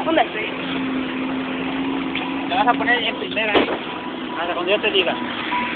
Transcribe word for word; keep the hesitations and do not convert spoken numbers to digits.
¿Dónde? ¿Le vas a poner en primera ahí? Hasta cuando yo te diga.